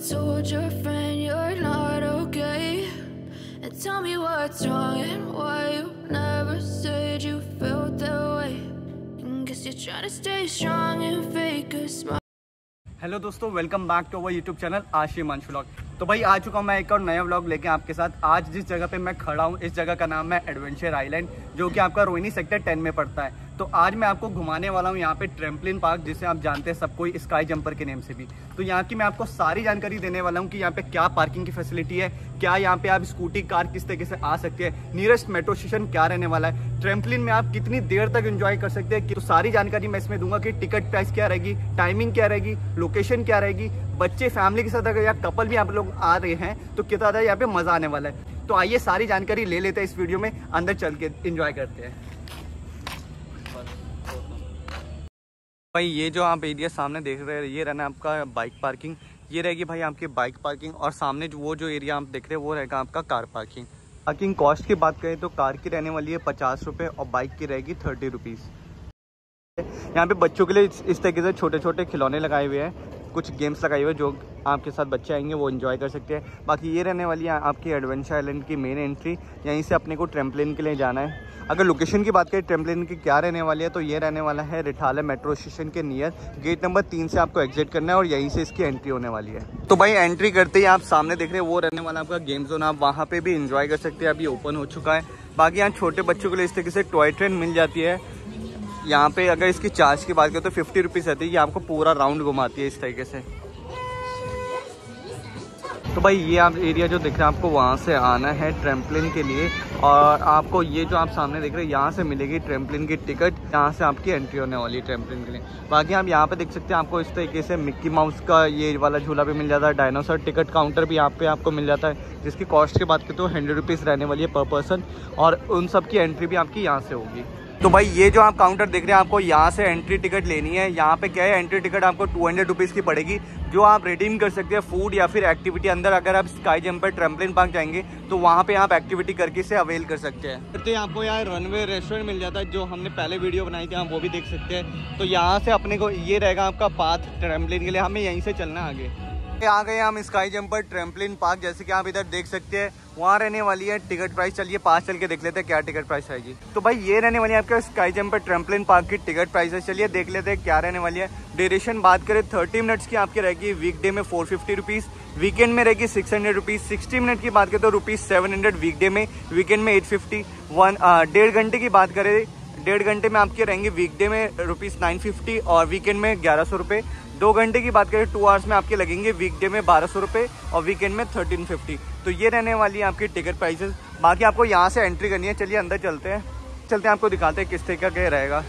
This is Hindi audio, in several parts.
told your friend you're not okay? And tell me what's wrong and why you never said you felt that way. And guess you're trying to stay strong and fake a smile. Hello दोस्तों, welcome back to our YouTube channel Aashi Himanshu vlog. तो भाई आ चुका हूँ मैं एक और नया व्लॉग लेके आपके साथ। आज जिस जगह पे मैं खड़ा हूँ इस जगह का नाम है एडवेंचर आइलैंड, जो कि आपका रोहिणी सेक्टर 10 में पड़ता है। तो आज मैं आपको घुमाने वाला हूँ यहाँ पे ट्रैम्पलिन पार्क, जिसे आप जानते हैं सब कोई स्काई जंपर के नेम से भी। तो यहाँ की मैं आपको सारी जानकारी देने वाला हूँ कि यहाँ पे क्या पार्किंग की फैसिलिटी है, क्या यहाँ पे आप स्कूटी कार किस तरीके से आ सकते हैं, नियरेस्ट मेट्रो स्टेशन क्या रहने वाला है, ट्रैम्पलिन में आप कितनी देर तक एंजॉय कर सकते हैं। तो सारी जानकारी मैं इसमें दूंगा कि टिकट प्राइस क्या रहेगी, टाइमिंग क्या रहेगी, लोकेशन क्या रहेगी, बच्चे फैमिली के साथ अगर या कपल भी आप लोग आ रहे हैं तो कितना ज़्यादा यहाँ पे मज़ा आने वाला है। तो आइए सारी जानकारी ले लेते हैं इस वीडियो में, अंदर चल के एंजॉय करते हैं। भाई ये जो आप एरिया सामने देख रहे हैं ये रहना आपका बाइक पार्किंग, ये रहेगी भाई आपकी बाइक पार्किंग, और सामने वो जो एरिया आप देख रहे हैं वो रहेगा आपका कार पार्किंग। पार्किंग कॉस्ट की बात करें तो कार की रहने वाली है 50 रुपये और बाइक की रहेगी 30 रुपीज़। यहाँ पे बच्चों के लिए इस तरीके से छोटे छोटे खिलौने लगाए हुए हैं, कुछ गेम्स लगाए हुए हैं जो आपके साथ बच्चे आएंगे वो एंजॉय कर सकते हैं। बाकी ये रहने वाली है आपकी एडवेंचर आइलैंड की मेन एंट्री, यहीं से अपने को ट्रैम्पलिन के लिए जाना है। अगर लोकेशन की बात करें ट्रैम्पलिन की क्या रहने वाली है तो ये रहने वाला है रिठाला मेट्रो स्टेशन के नियर, गेट नंबर 3 से आपको एग्जिट करना है और यहीं से इसकी एंट्री होने वाली है। तो भाई एंट्री करते ही आप सामने देख रहे हैं वो रहने वाला आपका गेम जोन, आप वहाँ पे भी एंजॉय कर सकते हैं, अभी ओपन हो चुका है। बाकी यहाँ छोटे बच्चों के लिए इस तरीके से टॉय ट्रेन मिल जाती है। यहाँ पे अगर इसकी चार्ज की बात करें तो 50 रुपीज़ रहती है, ये आपको पूरा राउंड घुमाती है इस तरीके से। तो भाई ये आप एरिया जो दिख रहा है आपको वहाँ से आना है ट्रैम्पलिन के लिए, और आपको ये जो आप सामने देख रहे हैं यहाँ से मिलेगी ट्रैम्पलिन की टिकट, यहाँ से आपकी एंट्री होने वाली है ट्रैम्पलिन के लिए। बाकी आप यहाँ पे देख सकते हैं आपको इस तरीके से मिक्की माउस का ये वाला झूला भी मिल जाता है, डायनासोर टिकट काउंटर भी यहाँ पे आपको मिल जाता है, जिसकी कॉस्ट की बात करें तो 100 रुपीज़ रहने वाली है पर पर्सन, और उन सब की एंट्री भी आपकी यहाँ से होगी। तो भाई ये जो आप काउंटर देख रहे हैं आपको यहाँ से एंट्री टिकट लेनी है। यहाँ पे क्या है, एंट्री टिकट आपको 200 रुपीज़ की पड़ेगी, जो आप रिडीम कर सकते हैं फूड या फिर एक्टिविटी अंदर। अगर आप स्काई जंपर ट्रैम्पलिन पार्क जाएंगे तो वहाँ पे आप एक्टिविटी करके इसे अवेल कर सकते हैं। तो आपको यहाँ रनवे रेस्टोरेंट मिल जाता है, जो हमने पहले वीडियो बनाई थी, आप वो भी देख सकते हैं। तो यहाँ से अपने को ये रहेगा आपका पाथ ट्रैम्पलिन के लिए, हमें यहीं से चलना है आगे। आ गए हम स्काई जंपर ट्रैम्पलिन पार्क, जैसे कि आप इधर देख सकते हैं वहाँ रहने वाली है टिकट प्राइस। चलिए पास चल के देख लेते हैं क्या टिकट प्राइस आएगी। तो भाई ये रहने वाली है आपका स्काई जंपर ट्रैम्पलिन पार्क की टिकट प्राइस है। चलिए देख लेते हैं क्या रहने वाली है। ड्यूरेशन बात करें 30 मिनट्स की आपकी रहेगी, वीकडे में 450 रुपीज़, वीकेंड में रहेगी 600 रुपीज़। 60 मिनट की बात करें तो ₹700 वीकडे में, वीकेंड में 850। 1.5 घंटे की बात करें, 1.5 घंटे में आपके रहेंगे वीकडे में ₹950 और वीकेंड में 1100 रुपये। 2 घंटे की बात करें 2 आवर्स में आपके लगेंगे, वीकडे में 1200 रुपये और वीकेंड में 1350। तो ये रहने वाली है आपकी टिकट प्राइसेस। बाकी आपको यहाँ से एंट्री करनी है। चलिए अंदर चलते हैं आपको दिखाते हैं किस तरीके का रहेगा।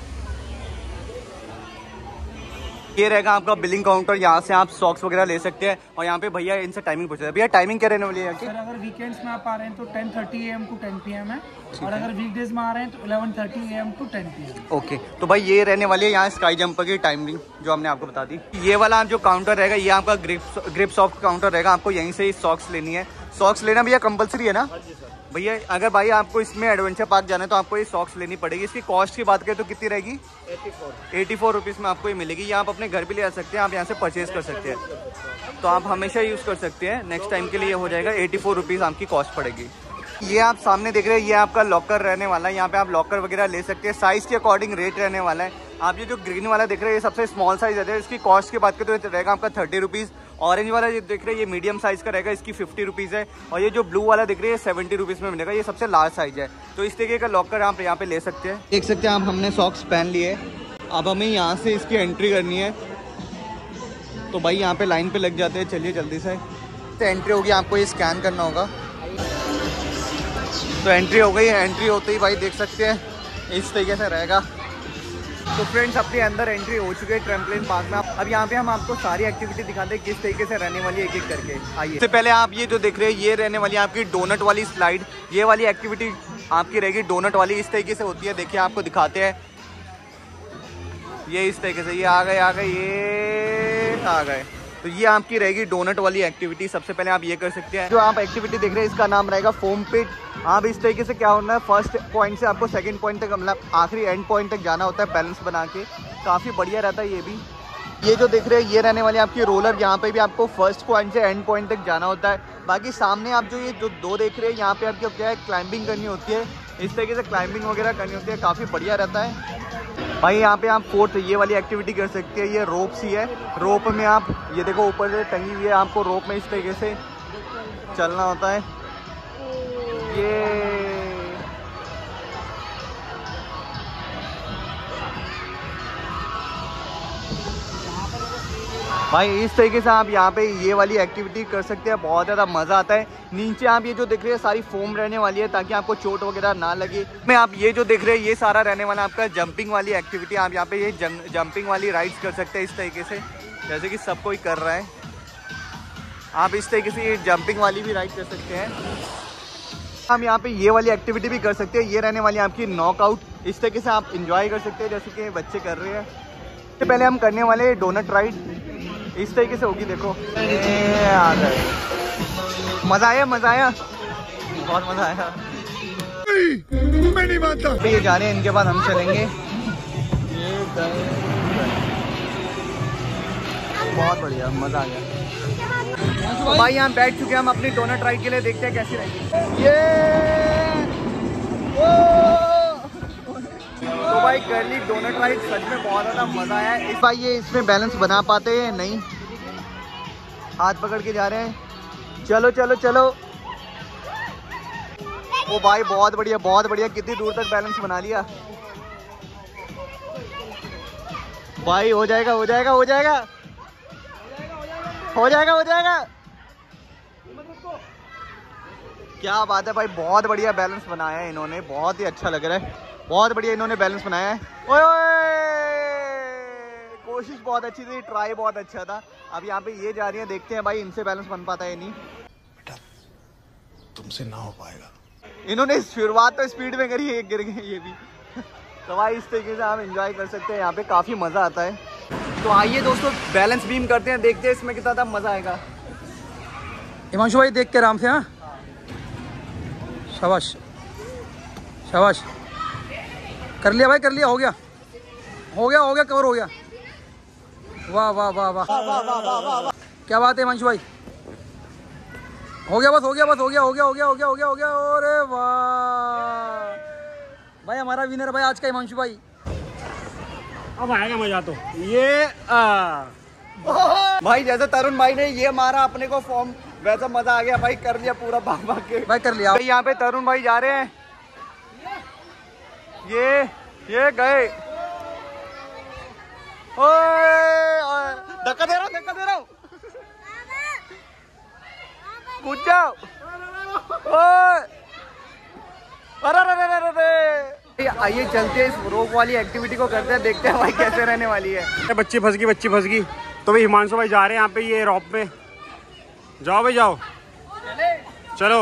ये रहेगा आपका बिलिंग काउंटर, यहाँ से आप सॉक्स वगैरह ले सकते हैं। और यहाँ पे भैया इनसे टाइमिंग पूछ रहे हैं, भैया टाइमिंग क्या रहने वाली है? सर अगर वीकेंड्स में आप आ रहे हैं तो 10:30 AM to 10 PM है, और अगर वीकडेज में आ रहे हैं तो 11:30 AM to 10 PM। ओके, तो भाई ये रहने वाली है यहाँ स्काई जंपर की टाइमिंग जो हमने आपको बता दी। ये वाला जो काउंटर रहेगा ये आपका ग्रिप सॉफ्ट काउंटर रहेगा, आपको यहीं से ही सॉक्स लेनी है। सॉक्स लेना भैया कंपलसरी है ना? भैया अगर भाई आपको इसमें एडवेंचर पार्क जाना है तो आपको ये सॉक्स लेनी पड़ेगी। इसकी कॉस्ट की बात करें तो कितनी रहेगी? 84 रुपीज़ में आपको ये मिलेगी। ये आप अपने घर भी ले आ सकते हैं, आप यहाँ से परचेज कर सकते हैं, तो आप हमेशा यूज़ कर सकते हैं। नेक्स्ट टाइम के लिए हो जाएगा 84 रुपीज़ आपकी कॉस्ट पड़ेगी। ये आप सामने देख रहे हैं ये आपका लॉकर रहने वाला है, यहाँ पे आप लॉकर वगैरह ले सकते हैं। साइज़ के अकॉर्डिंग रेट रहने वाला है। आप ये जो ग्रीन वाला देख रहे हैं ये सबसे स्मॉल साइज़ है, इसकी कॉस्ट की बात करें तो रहेगा आपका 30 रुपीज़। ऑरेंज वाला ये देख रहे हैं ये मीडियम साइज़ का रहेगा, इसकी 50 रुपीज़ है। और ये जो ब्लू वाला देख रहे हैं 70 रुपीज़ में मिलेगा, ये सबसे लार्ज साइज़ है। तो इस तरीके का लॉकर आप यहाँ पे ले सकते हैं। देख सकते हैं आप, हमने सॉक्स पहन लिए, अब हमें यहाँ से इसकी एंट्री करनी है। तो भाई यहाँ पे लाइन पे लग जाते हैं, चलिए जल्दी से। तो एंट्री होगी, आपको ये स्कैन करना होगा। तो एंट्री हो गई है, एंट्री होते ही भाई देख सकते हैं इस तरीके से रहेगा। तो फ्रेंड्स अपने अंदर एंट्री हो चुकी है ट्रैम्पलिन पार्क में। अब यहाँ पे हम आपको सारी एक्टिविटी दिखाते हैं किस तरीके से रहने वाली है एक एक करके। आइए, इससे पहले आप ये जो देख रहे हैं ये रहने वाली है आपकी डोनट वाली स्लाइड। ये वाली एक्टिविटी आपकी रहेगी डोनट वाली, इस तरीके से होती है। देखिए आपको दिखाते हैं, ये इस तरीके से, ये आ गए ये आ गए। तो ये आपकी रहेगी डोनट वाली एक्टिविटी। सबसे पहले आप ये कर सकते हैं, जो आप एक्टिविटी देख रहे हैं इसका नाम रहेगा फोम पिट। आप इस तरीके से क्या होना है, फर्स्ट पॉइंट से आपको सेकंड पॉइंट तक, मतलब आखिरी एंड पॉइंट तक जाना होता है बैलेंस बना के। काफ़ी बढ़िया रहता है ये भी। ये जो दिख रहे हैं ये रहने वाली आपकी रोलर। यहाँ पे भी आपको फर्स्ट पॉइंट से एंड पॉइंट तक जाना होता है। बाकी सामने आप जो ये जो दो देख रहे हैं यहाँ पे आपको क्या है क्लाइंबिंग करनी होती है, इस तरीके से क्लाइंबिंग वगैरह करनी होती है, काफ़ी बढ़िया रहता है भाई। यहाँ पे आप फोर्थ ये वाली एक्टिविटी कर सकते हैं, ये रोप सी है। रोप में आप ये देखो ऊपर से टंगी हुई है, आपको रोप में इस तरीके से चलना होता है। ये भाई इस तरीके से आप यहाँ पे ये वाली एक्टिविटी कर सकते हैं, बहुत ज़्यादा मज़ा आता है। नीचे आप ये जो देख रहे हैं सारी फोम रहने वाली है ताकि आपको चोट वगैरह ना लगे। मैं आप ये जो देख रहे हैं ये सारा रहने वाला आपका जंपिंग वाली एक्टिविटी। आप यहाँ पे ये जंपिंग वाली राइड्स कर सकते हैं इस तरीके से, जैसे कि सब कोई कर रहा है। आप इस तरीके से ये जंपिंग वाली भी राइड कर सकते हैं। हम यहाँ पे ये वाली एक्टिविटी भी कर सकते हैं, ये रहने वाली आपकी नॉकआउट। इस तरीके से आप इंजॉय कर सकते हैं जैसे कि बच्चे कर रहे हैं। इससे पहले हम करने वाले डोनट राइड इस तरीके से होगी। देखो आ गए, मजा आया, मजा आया, बहुत मजा आया। मैं नहीं मानता। ये जा रहे हैं, इनके बाद हम चलेंगे। ये बहुत बढ़िया, मजा आ गया। तो भाई यहाँ बैठ चुके हैं हम अपनी डोनट राइड के लिए, देखते हैं कैसी रहेगी ये। तो भाई कर ली डोनट राइड, सच में बहुत ज़्यादा मज़ा आया है। भाई ये इसमें बैलेंस बना पाते हैं नहीं, हाथ पकड़ के जा रहे हैं। चलो चलो चलो। ओ भाई बहुत बढ़िया, बहुत बढ़िया। कितनी दूर तक बैलेंस बना लिया भाई। हो जाएगा, हो जाएगा, हो जाएगा, हो जाएगा, हो जाएगा। क्या बात है भाई, बहुत बढ़िया बैलेंस बनाया है इन्होंने, बहुत ही अच्छा लग रहा है। बहुत बढ़िया इन्होंने बैलेंस बनाया है। ओए कोशिश बहुत अच्छी थी, ट्राई बहुत अच्छा था। अब यहाँ पे ये जा रही है, देखते हैं भाई इनसे बैलेंस बन पाता है नहीं। बेटा तुमसे ना हो पाएगा। इन्होंने शुरुआत तो स्पीड में करी है, गिर गए ये भी। तो भाई इस तरीके से आप एंजॉय कर सकते हैं, यहाँ पे काफ़ी मज़ा आता है। तो आइए दोस्तों बैलेंस बीम करते हैं, देखते हैं इसमें कितना मज़ा आएगा। हिमांशु भाई देख के आराम से। हाँ शाबाश शाबाश, कर लिया भाई, कर लिया, हो गया, हो गया, हो गया, कवर हो गया। वाह वाह वाह वाह, क्या बात है हिमांशु भाई, हो गया, बस हो गया, बस हो गया, हो गया, हो गया, हो गया, हो गया, हो गया। अरे वाह भाई, हमारा विनर भाई आज का हिमांशु भाई। अब आएगा मजा तो ये भाई जैसे तरुण भाई ने ये मारा अपने को फॉर्म, वैसा मजा आ गया भाई, कर लिया पूरा भाग भाग के भाई, कर लिया। यहाँ पे तरुण भाई जा रहे हैं, ये गए। ओए धक्का दे रहा हूँ, धक्का दे रहा हूँ, कूद जाओ। अरे आइए चलते हैं, इस रोप वाली एक्टिविटी को करते हैं, देखते हैं भाई कैसे रहने वाली है। बच्ची फंस गई, बच्ची फंस गई। तो भाई हिमांशु भाई जा रहे हैं यहाँ पे ये रॉप में। जाओ भाई जाओ, चलो।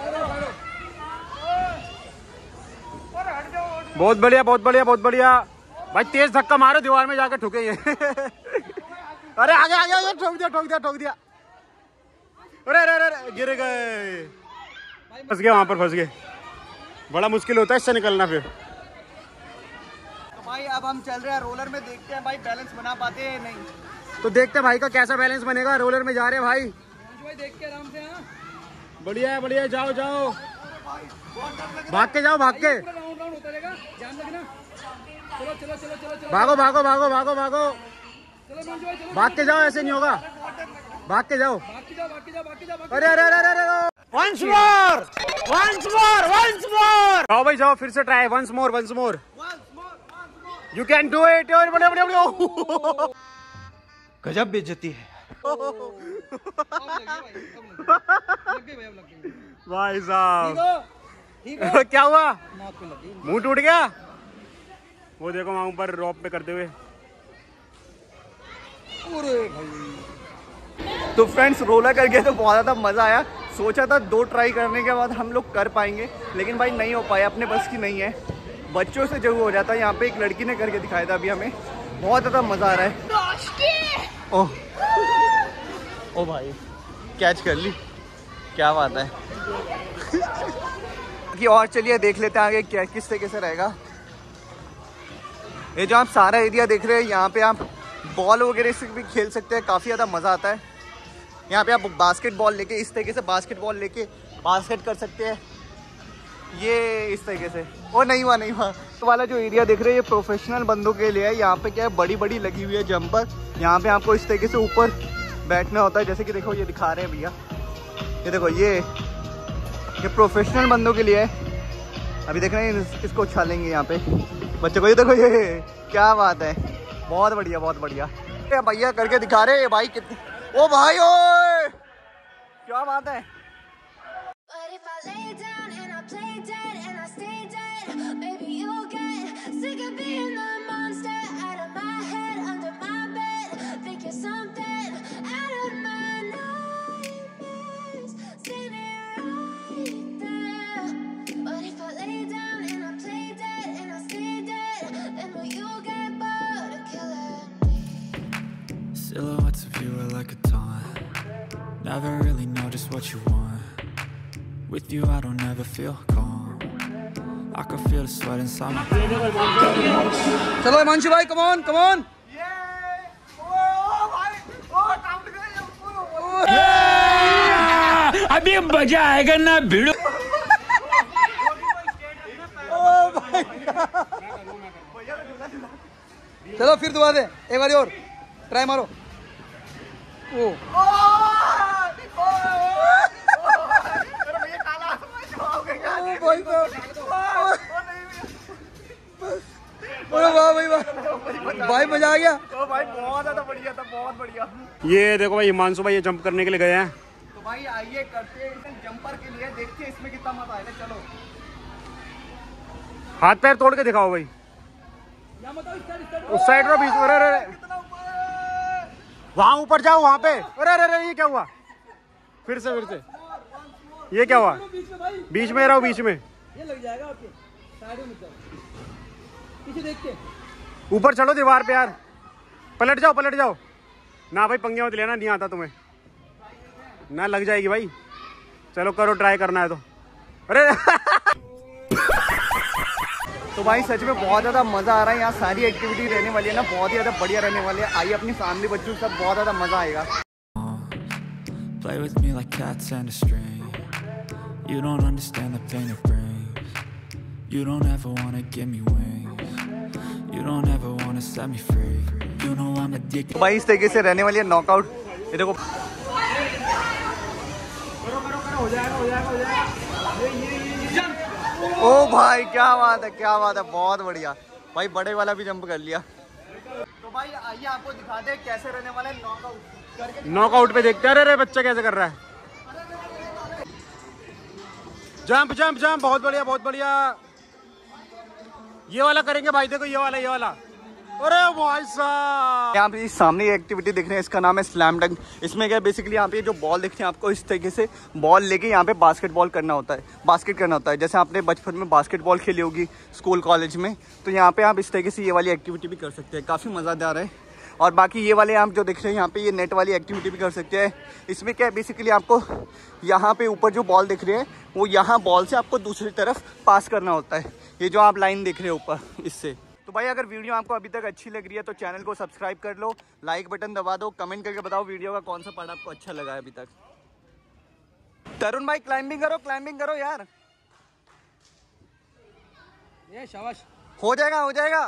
बहुत बढ़िया, बहुत बढ़िया, बहुत बढ़िया भाई। तेज धक्का मारो, दीवार में जाकर ठुके ये। अरे आगे आगे, ठोक दिया, ठोक दिया, ठोक दिया। अरे अरे अरे, गिर गए, फंस गए, वहां पर फंस गए। बड़ा मुश्किल होता है इससे निकलना फिर। तो भाई अब हम चल रहे हैं रोलर में, देखते हैं भाई बैलेंस बना पाते हैं नहीं। तो देखते हैं भाई का कैसा बैलेंस बनेगा। रोलर में जा रहे हैं भाई, देख के आराम से। हाँ बढ़िया है, बढ़िया है, जाओ जाओ, भाग के जाओ, भाग के राउंड राउंड होता रहेगा, ध्यान रखना। चलो चलो चलो चलो चलो, भागो भागो भागो भागो भागो, चलो हिमांशु भाई, चलो भाग के जाओ, ऐसे नहीं होगा, भाग के जाओ। भाग के जाओ, भाग के जाओ, भाग के जाओ। अरे अरे अरे अरे, once more, once more, once more. जाओ भाई जाओ, फिर से try, once more, once more, you can do it. और बड़े बड़े बड़े, गजब बेइज्जती है भाई साहब। क्या हुआ, मुंह टूट गया? वो देखो वहां ऊपर रॉप पे करते हुए। तो फ्रेंड्स रोलर करके तो बहुत ज़्यादा मज़ा आया। सोचा था 2 ट्राई करने के बाद हम लोग कर पाएंगे, लेकिन भाई नहीं हो पाया, अपने बस की नहीं है। बच्चों से जरूर हो जाता है। यहाँ पे एक लड़की ने करके दिखाया था अभी, हमें बहुत ज़्यादा मज़ा आ रहा है। ओह ओ भाई कैच कर ली, क्या बात है। कि और चलिए देख लेते हैं आगे क्या किस तरीके से रहेगा। ये जो आप सारा एरिया देख रहे हैं, यहाँ पे आप बॉल वगैरह से भी खेल सकते हैं, काफ़ी ज़्यादा मज़ा आता है। यहाँ पे आप बास्केटबॉल लेके इस तरीके से बास्केटबॉल लेके बास्केट कर सकते हैं, ये इस तरीके से। वो नहीं हुआ तो वाला जो एरिया देख रहे हैं ये प्रोफेशनल बंदों के लिए है। यहाँ पे क्या है, बड़ी बड़ी लगी हुई है जंपर। यहाँ पे आपको इस तरीके से ऊपर बैठना होता है, जैसे कि देखो ये दिखा रहे हैं भैया, ये देखो ये प्रोफेशनल बंदों के लिए है। अभी देख रहे हैं इसको उछालेंगे यहाँ पे बच्चे को, ये देखो ये क्या बात है, बहुत बढ़िया बहुत बढ़िया। भैया करके दिखा रहे हैं भाई कितनी, ओ भाई ओ क्या बात है। But if I lay down and I play dead and I stay dead, maybe you'll get sick of being the monster out of my head, under my bed. Think you're something out of my nightmares, standing right there. But if I lay down and I play dead and I stay dead, then will you get bored of killing me? Silhouettes of you are like a taunt. Never really know just what you want. With you I don't ever feel calm. I can feel the sweat inside my palms. चलो हिमांशु भाई, कम ऑन कम ऑन। अभी मजा आएगा ना भिड़ो। चलो फिर दुआ दे, एक बार और ट्राई मारो। ओ भाई वाह भाई वाह, भाई मजा आ गया। भाई बहुत ज़्यादा बढ़िया था, बहुत बढ़िया। ये देखो भाई हिमांशु भाई ये जंप करने के लिए गए हैं। तो भाई आइए करते हैं जंपर के लिए, देखते हैं इसमें कितना मजा आएगा। चलो हाथ पैर तोड़ के दिखाओ भाई, उस साइड में बीच में। अरे वहां ऊपर जाओ, वहां पे। अरे ये क्या हुआ, फिर से ये क्या हुआ, बीच में रहो, बीच में। ये लग जाएगा आपके साइड में, पीछे देख के ऊपर चढ़ो दीवार पे यार, पलट जाओ ना भाई, पंगे मत लेना, नहीं आता तुम्हें ना, लग जाएगी भाई। चलो करो, ट्राई करना है तो। अरे तो भाई सच में बहुत ज़्यादा मज़ा आ रहा है, यहाँ सारी एक्टिविटी रहने वाली है ना, बहुत ही ज़्यादा बढ़िया रहने वाली है। आइए अपनी फैमिली बच्चों सब, बहुत ज़्यादा मज़ा आएगा। Play with me like cats and a string. You don't understand the pain it brings. You don't ever wanna give me wings. You don't ever wanna set me free. You know I'm addicted. तो भाई इस तरीके से रहने वाली है नॉकआउट। ये देखो ओ भाई क्या बात है, बहुत बढ़िया भाई, बड़े वाला भी जंप कर लिया। तो भाई आइए आपको दिखाते हैं कैसे रहने वाला है नॉकआउट। नॉकआउट पे देखते हैं। अरे बच्चा कैसे कर रहा है, जंप, बहुत बढ़िया। ये वाला करेंगे भाई, देखो ये वाला। अरे भाई साहब, यहाँ पे सामने ये एक्टिविटी दिख रही है, इसका नाम है स्लैम डंक। इसमें क्या बेसिकली यहाँ पे जो बॉल दिखती है आपको, इस तरीके से बॉल लेके यहाँ पे बास्केट करना होता है। जैसे आपने बचपन में बास्केटबॉल खेली होगी स्कूल कॉलेज में, तो यहाँ पे आप इस तरीके से ये वाली एक्टिविटी भी कर सकते हैं, काफ़ी मज़ेदार है। और बाकी ये वाले आप जो देख रहे हैं यहाँ पे, ये नेट वाली एक्टिविटी भी कर सकते हैं। इसमें क्या है बेसिकली आपको यहाँ पे ऊपर जो बॉल दिख रही है, वो यहाँ बॉल से आपको दूसरी तरफ पास करना होता है, ये जो आप लाइन देख रहे हो ऊपर, इससे। तो भाई अगर वीडियो आपको अभी तक अच्छी लग रही है तो चैनल को सब्सक्राइब कर लो, लाइक बटन दबा दो, कमेंट करके बताओ वीडियो का कौन सा पार्ट आपको अच्छा लगा है अभी तक। तरुण भाई क्लाइंबिंग करो यार, ये शाबाश, हो जाएगा।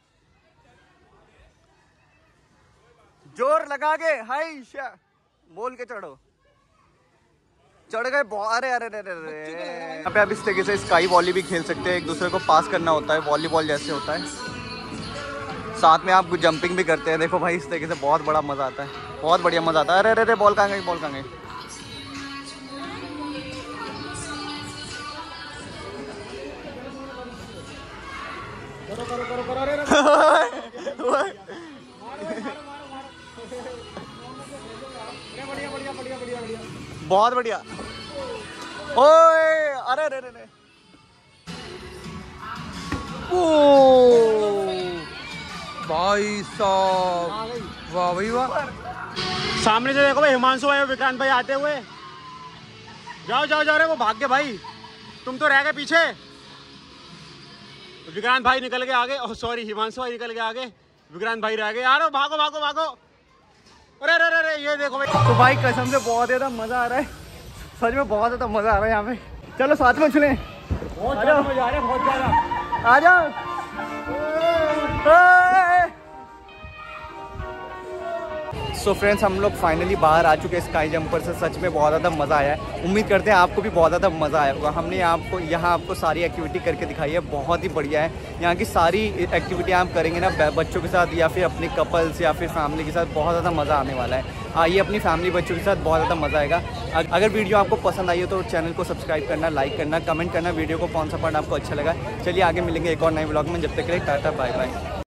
जोर लगा के हाय बोल के चढ़ गए। अरे यहाँ पे आप इस तरीके से स्काई वॉली भी खेल सकते हैं, एक दूसरे को पास करना होता है, वॉलीबॉल जैसे होता है। साथ में आप जंपिंग भी करते हैं, देखो भाई इस तरीके से बहुत बड़ा मजा आता है, बहुत बढ़िया मजा आता है। अरे बॉल कहाँ गई, बहुत बढ़िया। ओए अरे ओ भाई साहब, वाह भाई वाह। सामने से देखो भाई, हिमांशु भाई और विक्रांत भाई आते हुए। जाओ रे, वो भाग गए भाई, तुम तो रह गए पीछे। विक्रांत भाई निकल के आगे, सॉरी हिमांशु भाई निकल के आगे, विक्रांत भाई रह गए यार, भागो भागो भागो। अरे अरे अरे ये देखो भाई। तो भाई कसम से बहुत ज़्यादा मज़ा आ रहा है, सच में बहुत ज़्यादा मज़ा आ रहा है यहाँ पे। चलो साथ में उछलें, बहुत ज़्यादा मजा आ रहा है, बहुत ज़्यादा। आ जाओ। सो फ्रेंड्स, हम लोग फाइनली बाहर आ चुके हैं स्काई जंपर से। सच में बहुत ज़्यादा मज़ा आया है, उम्मीद करते हैं आपको भी बहुत ज़्यादा मज़ा आया होगा। हमने यहाँ आपको सारी एक्टिविटी करके दिखाई है, बहुत ही बढ़िया है। यहाँ की सारी एक्टिविटी आप करेंगे ना बच्चों के साथ या फिर अपने कपल्स या फिर फैमिली के साथ, बहुत ज़्यादा मज़ा आने वाला है। आइए अपनी फैमिली बच्चों के साथ, बहुत ज़्यादा मज़ा आएगा। अगर वीडियो आपको पसंद आई हो तो चैनल को सब्सक्राइब करना, लाइक करना, कमेंट करना वीडियो को कौन सा पार्ट आपको अच्छा लगा। चलिए आगे मिलेंगे एक और नए व्लॉग में, जब तक के लिए टाटा बाय बाय।